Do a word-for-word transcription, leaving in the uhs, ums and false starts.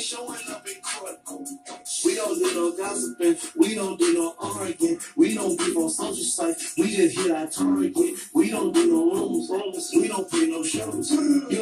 ain't showing up in court. We don't do no gossiping. We don't do no arguing. We don't beef on social sites. We just hit our target. We don't do no rooms. We don't play no shows. You